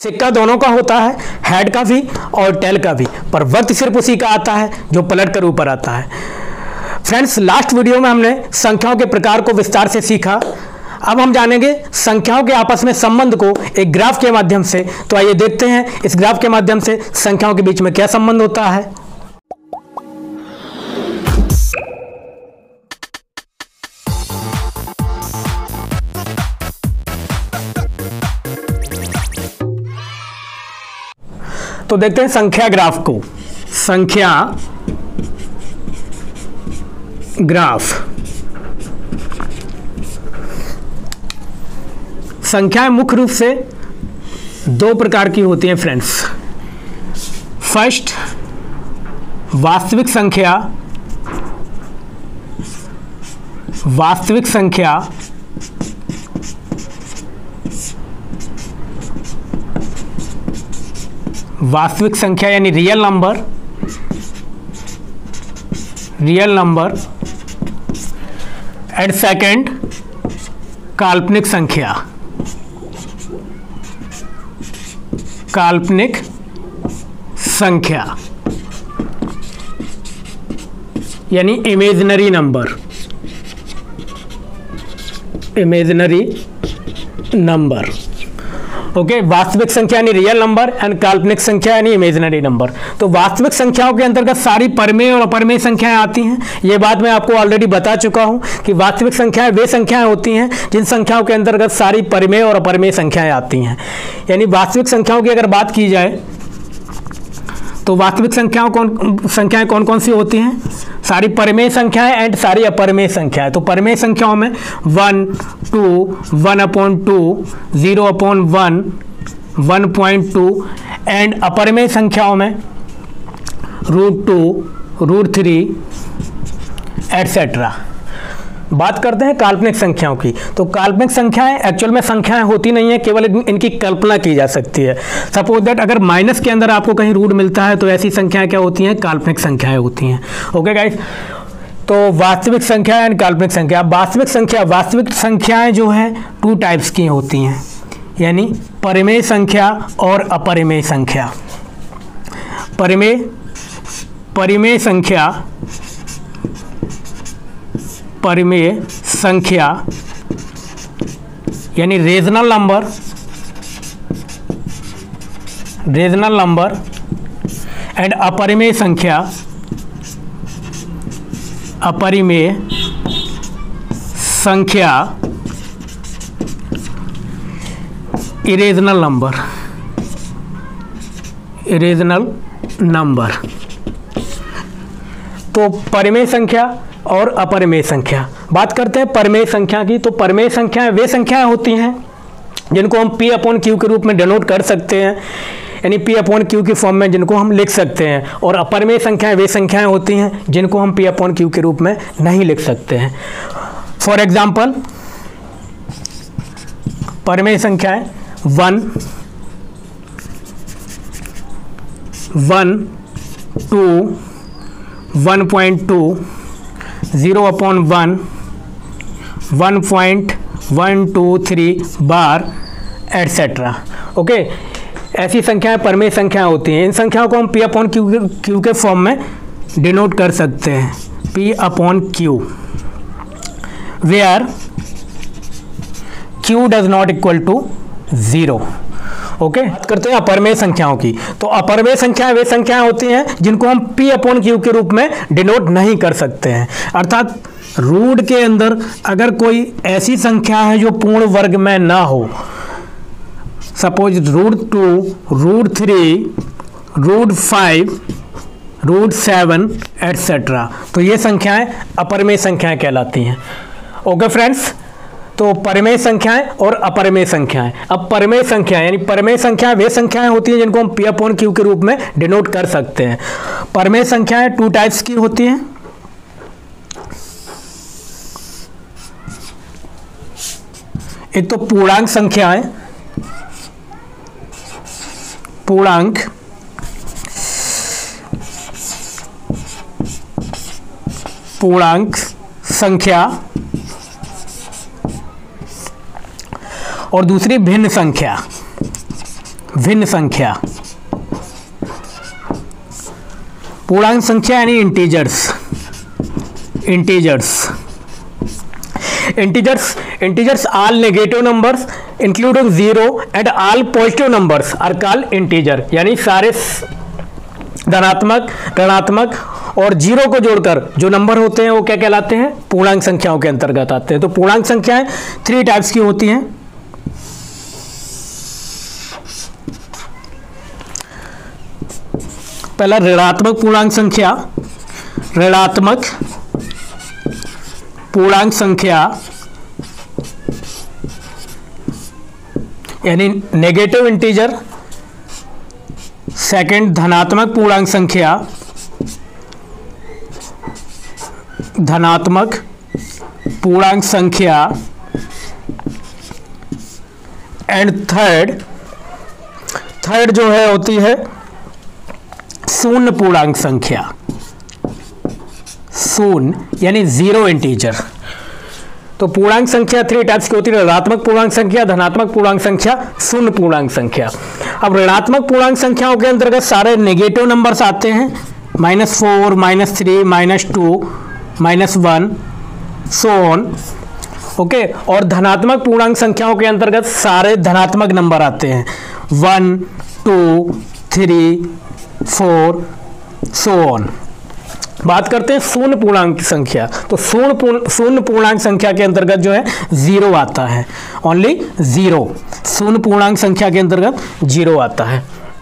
सिक्का दोनों का होता है, हेड का भी और टेल का भी, पर वक्त सिर्फ उसी का आता है जो पलट कर ऊपर आता है। फ्रेंड्स, लास्ट वीडियो में हमने संख्याओं के प्रकार को विस्तार से सीखा। अब हम जानेंगे संख्याओं के आपस में संबंध को एक ग्राफ के माध्यम से। तो आइए देखते हैं इस ग्राफ के माध्यम से संख्याओं के बीच में क्या संबंध होता है। तो देखते हैं संख्या ग्राफ को। संख्या ग्राफ। संख्याएं मुख्य रूप से दो प्रकार की होती हैं फ्रेंड्स। फर्स्ट, वास्तविक संख्या। वास्तविक संख्या वास्तविक संख्या यानी real number. Real number. And second, काल्पनिक संख्या। काल्पनिक संख्या यानी imaginary number. Imaginary number. Okay, वास्तविक संख्या यानी रियल नंबर एंड काल्पनिक संख्या यानी इमेजिनरी नंबर। तो वास्तविक संख्याओं के अंतर्गत सारी परमेय और अपरमेय संख्याएं आती हैं। ये बात मैं आपको ऑलरेडी बता चुका हूं कि वास्तविक संख्याएं वे संख्याएं होती हैं जिन संख्याओं के अंतर्गत सारी परमेय और अपरमेय संख्याएं आती हैं। यानी वास्तविक संख्याओं की अगर बात की जाए तो वास्तविक संख्याएं कौन कौन सी होती हैं? सारी परमेय संख्याएं एंड सारी अपरमेय संख्याएं। तो परमेय संख्याओं में 1, 2, 1/2, 0/1, 1.2 एंड अपरमेय संख्याओं में √2, √3 एटसेट्रा। बात करते हैं काल्पनिक संख्याओं की। तो काल्पनिक संख्याएं एक्चुअल में संख्याएं होती नहीं है, केवल इनकी कल्पना की जा सकती है। सपोज दैट अगर माइनस के अंदर आपको कहीं रूट मिलता है तो ऐसी संख्याएं क्या होती हैं? काल्पनिक संख्याएं होती हैं। ओके गाइस, तो वास्तविक संख्या एंड काल्पनिक संख्या। वास्तविक संख्याएं जो है 2 टाइप्स की होती हैं, यानी परिमेय संख्या और अपरिमेय संख्या। परिमेय संख्या यानी रेजनल नंबर एंड अपरिमेय संख्या इरेजनल नंबर। तो परिमेय संख्या और अपरिमेय संख्या। बात करते हैं परिमेय संख्या की। तो परिमेय संख्याएं वे संख्याएं होती हैं जिनको हम P/Q के रूप में डिनोट कर सकते हैं, यानी P/Q की फॉर्म में जिनको हम लिख सकते हैं। और अपरिमेय संख्याएं वे संख्याएं होती हैं जिनको हम P/Q के रूप में नहीं लिख सकते हैं। फॉर एग्जाम्पल, परिमेय संख्याएं 1, 2, 1.2, 0/1, 1.123 बार एटसेट्रा। ओके, ऐसी संख्याएं परमेय संख्याएं होती हैं। इन संख्याओं को हम P/Q के फॉर्म में डिनोट कर सकते हैं। P/Q where Q does not equal to 0। Okay, करते हैं अपरमेय संख्याओं की। तो अपरमेय संख्याएं वे संख्याएं होती हैं जिनको हम P/Q के रूप में डिनोट नहीं कर सकते हैं। अर्थात रूट के अंदर अगर कोई ऐसी संख्या है जो पूर्ण वर्ग में ना हो, सपोज √2, √3, √5, √7 एटसेट्रा, तो ये संख्याएं अपरमेय संख्याएं कहलाती हैं। ओके फ्रेंड्स, तो परिमेय संख्याएं और अपरिमेय संख्याएं। अब परिमेय संख्या यानी परिमेय संख्याएं वे संख्याएं होती हैं जिनको हम P/Q के रूप में डिनोट कर सकते हैं। परिमेय संख्याएं 2 टाइप्स की होती हैं। एक तो पूर्णांक संख्याएं, पूर्णांक संख्या और दूसरी भिन्न संख्या। भिन्न संख्या, पूर्णांक संख्या यानी integers, integers all negative numbers including 0 and all positive numbers are called integer, यानी सारे धनात्मक, ऋणात्मक और जीरो को जोड़कर जो नंबर होते हैं वो क्या कहलाते हैं, पूर्णांक संख्याओं के अंतर्गत आते हैं। तो पूर्णांक संख्याएं 3 टाइप्स की होती हैं। पहला ऋणात्मक पूर्णांक संख्या, ऋणात्मक पूर्णांक संख्या यानी नेगेटिव इंटीजर। सेकंड धनात्मक पूर्णांक संख्या, धनात्मक पूर्णांक संख्या। एंड थर्ड जो है होती है शून्य पूर्णांक संख्या, शून्य यानी जीरो इंटीजर। तो पूर्णांक संख्या 3 टाइप्स की होती है, ऋणात्मक पूर्णांक संख्या, धनात्मक पूर्णांक संख्या, शून्य पूर्णांक संख्या। अब ऋणात्मक पूर्णांक संख्याओं के अंतर्गत सारे नेगेटिव नंबर्स आते हैं, -4, -3, -2, -1 सो ऑन। ओके, और धनात्मक पूर्णांक संख्याओं के अंतर्गत सारे धनात्मक नंबर आते हैं, 1, 2, 3, 4 सो ऑन। बात करते हैं शून्य पूर्णांक संख्या। तो शून्य पूर्णांक संख्या के अंतर्गत जो है 0 आता है, ओनली 0। शून्य पूर्णांक संख्या के अंतर्गत 0 आता है।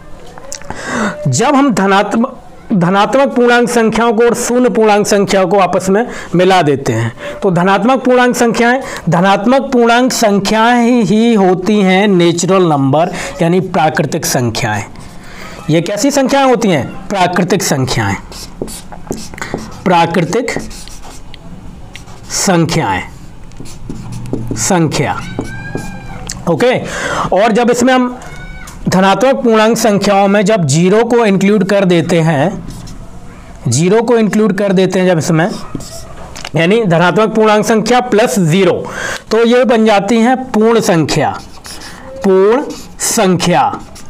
जब हम धनात्मक पूर्णांक संख्याओं को और शून्य पूर्णांक संख्याओं को आपस में मिला देते हैं तो धनात्मक पूर्णांक संख्याएं ही होती हैं नेचुरल नंबर यानी प्राकृतिक संख्याएं। ये कैसी संख्याएं होती हैं, प्राकृतिक संख्याएं, प्राकृतिक संख्या। ओके, और जब इसमें हम धनात्मक पूर्णांक संख्याओं में जब जीरो को इंक्लूड कर देते हैं, जब इसमें यानी धनात्मक पूर्णांक संख्या प्लस 0, तो ये बन जाती हैं पूर्ण संख्या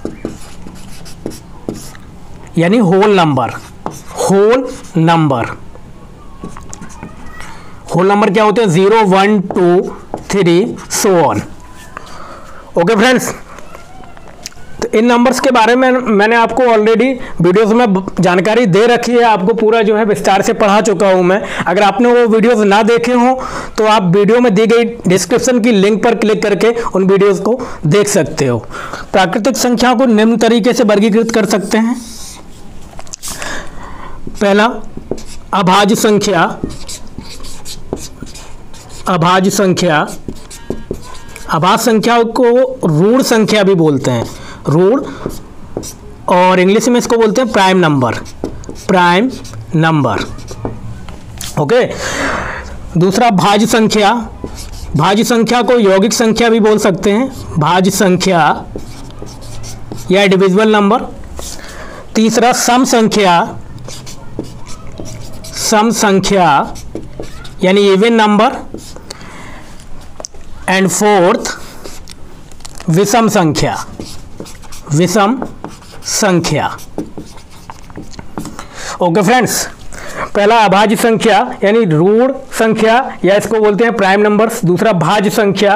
यानी होल नंबर क्या होते हैं, 0, 1, 2, 3 सो ऑन। ओके फ्रेंड्स, तो इन नंबर्स के बारे में मैंने आपको ऑलरेडी वीडियोस में जानकारी दे रखी है, आपको पूरा जो है विस्तार से पढ़ा चुका हूं मैं। अगर आपने वो वीडियोस ना देखे हो तो आप वीडियो में दी गई डिस्क्रिप्शन की लिंक पर क्लिक करके उन वीडियोस को देख सकते हो। प्राकृतिक संख्याओं को निम्न तरीके से वर्गीकृत कर सकते हैं। पहला अभाज्य संख्या को ऋण संख्या भी बोलते हैं, ऋण, और इंग्लिश में इसको बोलते हैं प्राइम नंबर। ओके, दूसरा भाज्य संख्या को यौगिक संख्या भी बोल सकते हैं, भाज्य संख्या या डिविजिबल नंबर। तीसरा सम संख्या यानी इवन नंबर। एंड फोर्थ विषम संख्या। ओके फ्रेंड्स, पहला अभाज्य संख्या यानी ऋण संख्या या इसको बोलते हैं प्राइम नंबर्स। दूसरा भाज्य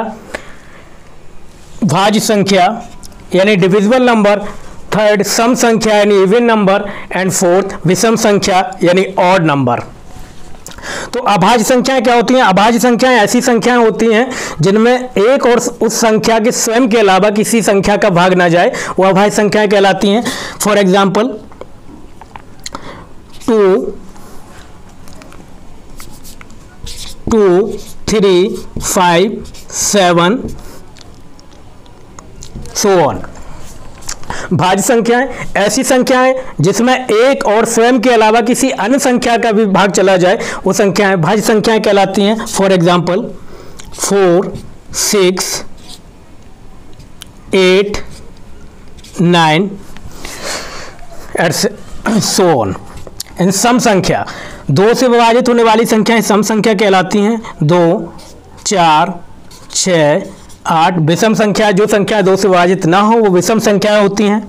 संख्या यानी डिविजिबल नंबर। थर्ड सम संख्या यानी इवन नंबर। एंड फोर्थ विषम संख्या यानी ऑड नंबर। तो अभाज्य संख्याएं क्या होती हैं, अभाज्य संख्याएं ऐसी संख्याएं होती हैं जिनमें एक और उस संख्या के स्वयं के अलावा किसी संख्या का भाग ना जाए, वो अभाज्य संख्याएं कहलाती हैं। For example 2, 3, 5, 7 so on. भाज्य संख्याएं ऐसी संख्याएं जिसमें एक और स्वयं के अलावा किसी अन्य संख्या का भी भाग चला जाए, वो संख्याएं भाज्य संख्याएं कहलाती हैं। For example 4, 6, 8, 9 so on. इन सम संख्या 2 से विभाजित होने वाली संख्याएं सम संख्या कहलाती हैं। 2, 4, 6, 8 विषम संख्या, जो संख्या 2 से विभाजित ना हो वो विषम संख्याएं होती हैं।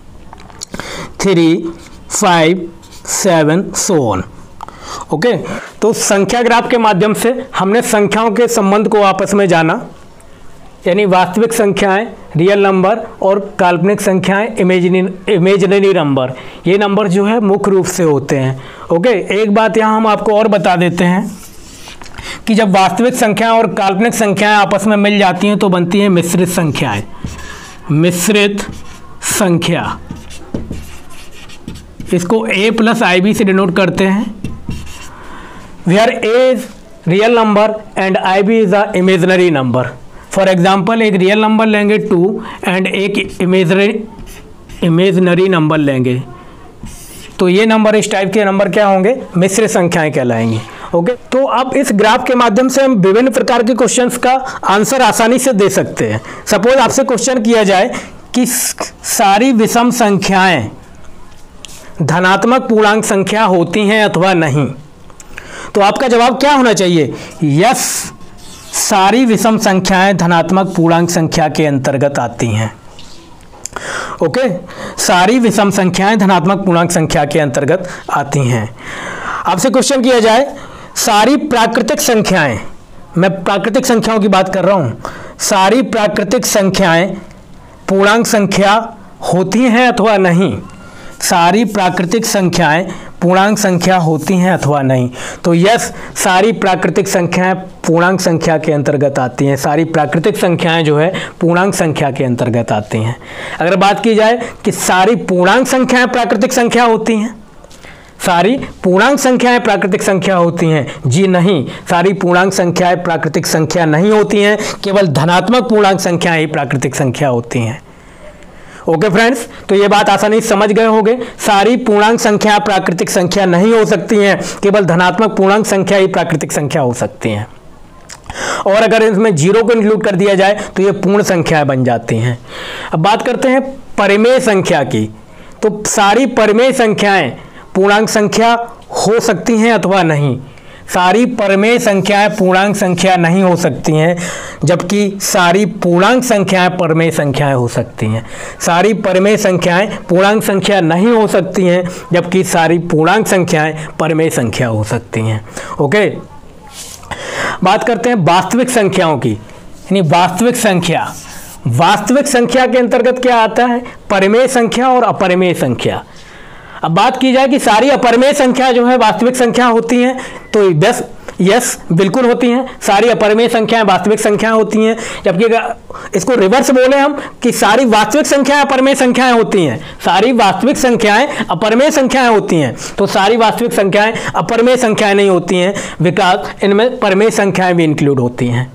3, 5, 7 so on। ओके, तो संख्या ग्राफ के माध्यम से हमने संख्याओं के संबंध को आपस में जाना, यानी वास्तविक संख्याएं रियल नंबर और काल्पनिक संख्याएं इमेजिनरी नंबर, ये नंबर जो है मुख्य रूप से होते हैं। ओके, एक बात यहाँ हम आपको और बता देते हैं कि जब वास्तविक संख्याएं और काल्पनिक संख्याएं आपस में मिल जाती हैं तो बनती हैं मिश्रित संख्याएं। मिश्रित संख्या, इसको a + IB से डिनोट करते हैं, where a is real number and IB is a imaginary number. For example, एक रियल नंबर लेंगे 2 एंड एक इमेजिनरी नंबर लेंगे, तो ये नंबर, इस टाइप के नंबर क्या होंगे, मिश्रित संख्याएं कहलाएंगी। ओके, तो अब इस ग्राफ के माध्यम से हम विभिन्न प्रकार के क्वेश्चंस का आंसर आसानी से दे सकते हैं। सपोज आपसे क्वेश्चन किया जाए कि सारी विषम संख्याएं धनात्मक पूर्णांक संख्या होती हैं अथवा नहीं, तो आपका जवाब क्या होना चाहिए, यस, सारी विषम संख्याएं धनात्मक पूर्णांक संख्या के अंतर्गत आती हैं। ओके, सारी विषम संख्याएं धनात्मक पूर्णांक संख्या के अंतर्गत आती हैं। आपसे क्वेश्चन किया जाए सारी प्राकृतिक संख्याएं, मैं प्राकृतिक संख्याओं की बात कर रहा हूं, सारी प्राकृतिक संख्याएं पूर्णांक संख्या होती हैं अथवा नहीं, सारी प्राकृतिक संख्याएं पूर्णांक संख्या होती हैं अथवा नहीं, तो यस, सारी प्राकृतिक संख्याएं पूर्णांक संख्या के अंतर्गत आती हैं। सारी प्राकृतिक संख्याएं जो है पूर्णांक संख्या के अंतर्गत आती हैं। अगर बात की जाए कि सारी पूर्णांक संख्याएं प्राकृतिक संख्या होती हैं, सारी पूर्णांक संख्याएं प्राकृतिक संख्या होती हैं, जी नहीं, सारी पूर्णांक संख्याएं प्राकृतिक संख्या नहीं होती हैं, केवल धनात्मक पूर्णांक संख्याएं ही प्राकृतिक संख्या होती हैं। ओके फ्रेंड्स, तो ये बात आसानी से समझ गए होंगे, सारी पूर्णांक संख्या प्राकृतिक संख्या नहीं हो सकती हैं, केवल धनात्मक पूर्णांक संख्या ही प्राकृतिक संख्या हो सकती हैं। और अगर इसमें 0 को इंक्लूड कर दिया जाए तो ये पूर्ण संख्याएं बन जाती हैं। अब बात करते हैं परिमेय संख्या की, तो सारी परिमेय संख्याएं पूर्णांक संख्या हो सकती हैं अथवा नहीं, सारी परिमेय संख्याएं पूर्णांक संख्या नहीं हो सकती हैं, जबकि सारी पूर्णांक संख्याएं परिमेय संख्याएं हो सकती हैं। सारी परिमेय संख्याएं पूर्णांक संख्या नहीं हो सकती हैं, जबकि सारी पूर्णांक संख्याएं परिमेय संख्या हो सकती हैं। ओके, बात करते हैं वास्तविक संख्याओं की, यानी वास्तविक संख्या, वास्तविक संख्या के अंतर्गत क्या आता है, परिमेय संख्या और अपरिमेय संख्या। अब बात की जाए कि सारी अपरिमेय संख्या जो है वास्तविक संख्या होती हैं, तो यस बिल्कुल होती हैं, सारी अपरिमेय संख्याएं वास्तविक संख्याएं होती हैं। जबकि अगर इसको रिवर्स बोले हम कि सारी वास्तविक संख्याएं अपरिमेय संख्याएं होती हैं, सारी वास्तविक संख्याएं अपरिमेय संख्याएं होती हैं, तो सारी वास्तविक संख्याएं अपरिमेय संख्याएं नहीं होती हैं, विकास इनमें परिमेय संख्याएं भी इंक्लूड होती हैं।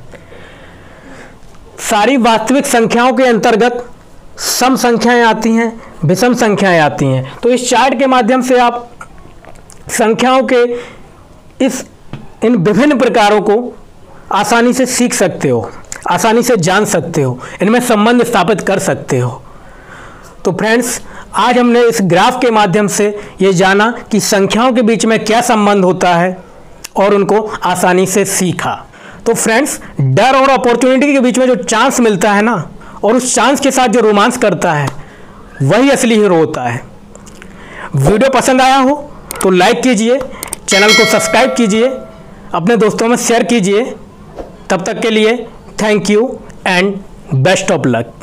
सारी वास्तविक संख्याओं के अंतर्गत सम संख्याएं आती हैं, विषम संख्याएं आती हैं। तो इस चार्ट के माध्यम से आप संख्याओं के इन विभिन्न प्रकारों को आसानी से सीख सकते हो, आसानी से जान सकते हो, इनमें संबंध स्थापित कर सकते हो। तो फ्रेंड्स, आज हमने इस ग्राफ के माध्यम से ये जाना कि संख्याओं के बीच में क्या संबंध होता है और उनको आसानी से सीखा। तो फ्रेंड्स, डर और अपॉर्चुनिटी के बीच में जो चांस मिलता है ना, और उस चांस के साथ जो रोमांस करता है, वही असली हीरो होता है। वीडियो पसंद आया हो तो लाइक कीजिए, चैनल को सब्सक्राइब कीजिए, अपने दोस्तों में शेयर कीजिए। तब तक के लिए thank you and best of luck.